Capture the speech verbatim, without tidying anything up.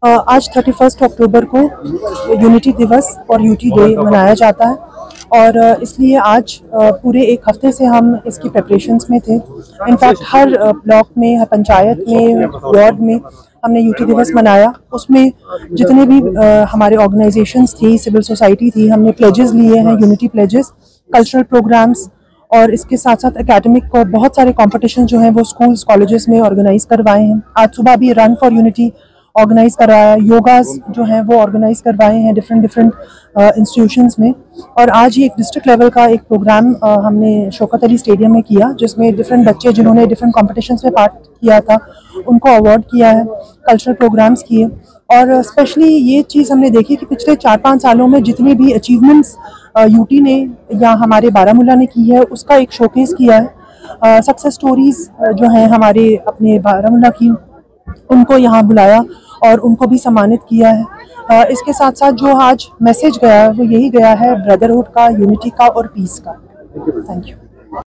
आज thirty first October को unity दिवस और यूटी डे मनाया जाता है और इसलिए आज पूरे एक हफ्ते से हम इसकी प्रिपरेशंस में थे। इनफैक्ट हर ब्लॉक में, हर पंचायत में, वार्ड में हमने यूटी दिवस मनाया। उसमें जितने भी हमारे ऑर्गेनाइजेशंस थी, सिविल सोसाइटी थी, हमने प्लेजेस लिए हैं, यूनिटी प्लेजेस, कल्चरल प्रोग्राम्स और इसके साथ साथ एकेडमिक को बहुत सारे कॉम्पिटिशन जो हैं वो स्कूल्स कॉलेजेस में ऑर्गेनाइज करवाए हैं। आज सुबह भी रन फॉर यूनिटी ऑर्गेनाइज करवाया, योगास जो हैं वो ऑर्गेनाइज करवाए हैं डिफरेंट डिफरेंट इंस्टीट्यूशंस में। और आज ही एक डिस्ट्रिक्ट लेवल का एक प्रोग्राम uh, हमने शौकत अली स्टेडियम में किया, जिसमें डिफरेंट बच्चे जिन्होंने डिफरेंट कॉम्पिटिशन्स में पार्ट किया था उनको अवार्ड किया है, कल्चरल प्रोग्राम्स किए। और स्पेशली ये चीज़ हमने देखी कि पिछले चार पाँच सालों में जितनी भी अचीवमेंट्स यूटी ने या हमारे बारामूला ने की है उसका एक शोकेस किया है। सक्सेस स्टोरीज़ जो हैं हमारे अपने बारामूला की, उनको यहाँ बुलाया और उनको भी सम्मानित किया है। uh, इसके साथ साथ जो आज मैसेज गया वो यही गया है ब्रदरहुड का, यूनिटी का और पीस का। Thank you.